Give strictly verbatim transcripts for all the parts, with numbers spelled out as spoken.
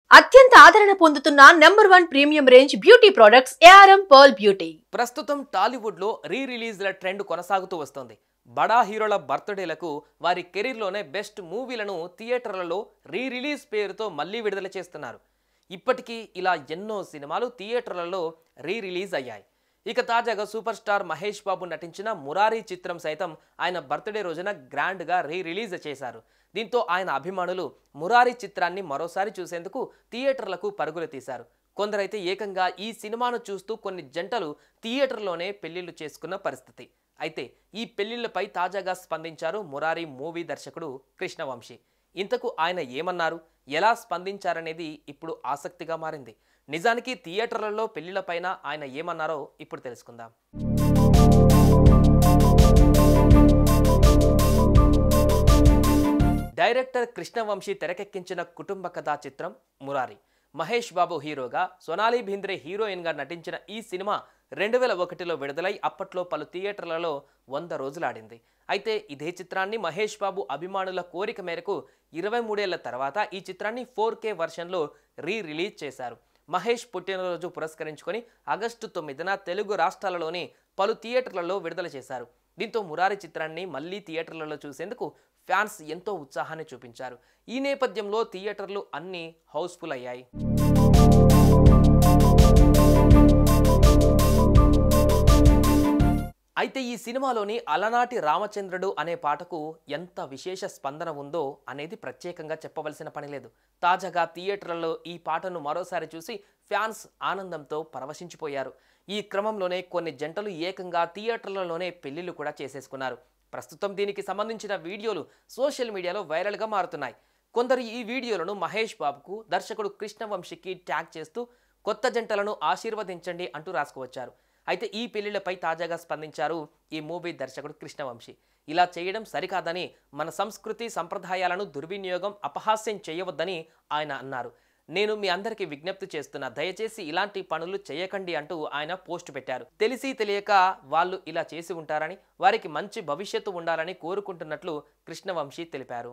అత్యంత ఆదరణ పొందుతున్న number one premium range beauty products ARM pearl beauty. ప్రస్తుతం టాలీవుడ్ లో రీ రిలీజ్ల ట్రెండ్ కొనసాగుతూ వస్తుంది. బడా హీరోల బర్త్డేలకు వారి కెరీర్లోనే బెస్ట్ మూవీలను థియేటర్లలో రీ రిలీజ్ పేరుతో మళ్లీ విడుదల చేస్తున్నారు. ఇప్పటికీ ఇలా ఎన్నో సినిమాలు థియేటర్లలో రీ రిలీజ్ అయ్యాయి. ఇక తాజాగా సూపర్ స్టార్ మహేష్ బాబు నటించిన మురారి చిత్రం సైతం ఆయన బర్త్డే రోజున గ్రాండ్ గా రీ రిలీజ్ చేశారు. దీంతో ఆయన అభిమానులు మురారి చిత్రాన్ని మరోసారి చూసేందుకు థియేటర్లకు పరుగులు తీశారు. కొందరైతే ఏకంగా ఈ సినిమాను చూస్తూ కొన్ని జంటలు థియేటర్లోనే పెళ్లిళ్లు చేసుకున్న పరిస్థితి. అయితే ఈ పెళ్లిళ్లపై తాజాగా స్పందించారు మురారి మూవీ దర్శకుడు కృష్ణవంశీ. ఇంతకు ఆయన ఏమన్నారు, ఎలా స్పందించారనేది ఇప్పుడు ఆసక్తిగా మారింది. నిజానికి థియేటర్లలో పెళ్లిళ్లపైన ఆయన ఏమన్నారో ఇప్పుడు తెలుసుకుందాం. డైరెక్టర్ కృష్ణవంశీ తెరకెక్కించిన కుటుంబ కథా చిత్రం మురారి. మహేష్ బాబు హీరోగా, సోనాలి భింద్రే హీరోయిన్ గా నటించిన ఈ సినిమా రెండు వేల ఒకటిలో విడుదలై అప్పట్లో పలు థియేటర్లలో వంద రోజులాడింది. అయితే ఇదే చిత్రాన్ని మహేష్ బాబు అభిమానుల కోరిక మేరకు ఇరవై మూడేళ్ల తర్వాత ఈ చిత్రాన్ని ఫోర్ కే వర్షన్లో రీ రిలీజ్ చేశారు. మహేష్ పుట్టినరోజు పురస్కరించుకొని ఆగస్టు తొమ్మిదిన తెలుగు రాష్ట్రాలలోని పలు థియేటర్లలో విడుదల చేశారు. దీంతో మురారి చిత్రాన్ని మళ్లీ థియేటర్లలో చూసేందుకు ఫ్యాన్స్ ఎంతో ఉత్సాహాన్ని చూపించారు. ఈ నేపథ్యంలో థియేటర్లు అన్ని హౌస్ఫుల్ అయ్యాయి. అయితే ఈ సినిమాలోని అలనాటి రామచంద్రుడు అనే పాటకు ఎంత విశేష స్పందన ఉందో అనేది ప్రత్యేకంగా చెప్పవలసిన పని లేదు. తాజాగా థియేటర్లలో ఈ పాటను మరోసారి చూసి ఫ్యాన్స్ ఆనందంతో పరవశించిపోయారు. ఈ క్రమంలోనే కొన్ని జంటలు ఏకంగా థియేటర్లలోనే పెళ్లిళ్లు కూడా చేసేసుకున్నారు. ప్రస్తుతం దీనికి సంబంధించిన వీడియోలు సోషల్ మీడియాలో వైరల్గా మారుతున్నాయి. కొందరు ఈ వీడియోలను మహేష్ బాబుకు, దర్శకుడు కృష్ణవంశీకి ట్యాగ్ చేస్తూ కొత్త జంటలను ఆశీర్వదించండి అంటూ రాసుకువచ్చారు. అయితే ఈ పెళ్లిళ్లపై తాజాగా స్పందించారు ఈ మూవీ దర్శకుడు కృష్ణవంశీ. ఇలా చేయడం సరికాదని, మన సంస్కృతి సంప్రదాయాలను దుర్వినియోగం, అపహాస్యం చేయవద్దని ఆయన అన్నారు. నేను మీ అందరికీ విజ్ఞప్తి చేస్తున్నా, దయచేసి ఇలాంటి పనులు చేయకండి అంటూ ఆయన పోస్ట్ పెట్టారు. తెలిసి తెలియక వాళ్ళు ఇలా చేసి ఉంటారని, వారికి మంచి భవిష్యత్తు ఉండాలని కోరుకుంటున్నట్లు కృష్ణవంశీ తెలిపారు.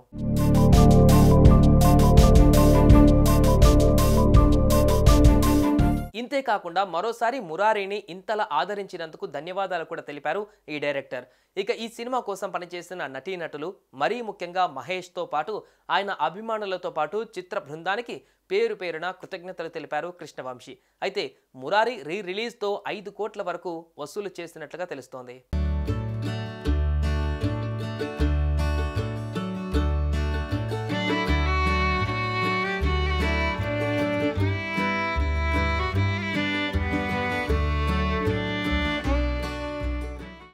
ఇంతేకాకుండా మరోసారి మురారిని ఇంతలా ఆదరించినందుకు ధన్యవాదాలు కూడా తెలిపారు ఈ డైరెక్టర్. ఇక ఈ సినిమా కోసం పనిచేసిన నటీనటులు, మరీ ముఖ్యంగా మహేష్తో పాటు ఆయన అభిమానులతో పాటు చిత్ర బృందానికి పేరు పేరున కృతజ్ఞతలు తెలిపారు కృష్ణవంశీ. అయితే మురారి రీ రిలీజ్తో ఐదు కోట్ల వరకు వసూలు చేసినట్లుగా తెలుస్తోంది.